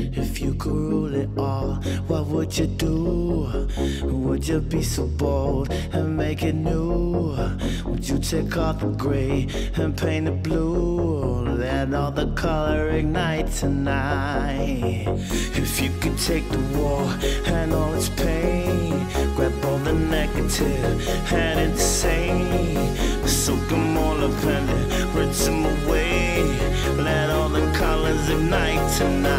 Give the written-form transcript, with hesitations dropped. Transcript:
If you could rule it all, what would you do? Would you be so bold and make it new? Would you take off the gray and paint it blue? Let all the color ignite tonight. If you could take the war and all its pain, grab all the negative and insane, soak them all up and then rinse them away. Let all the colors ignite tonight.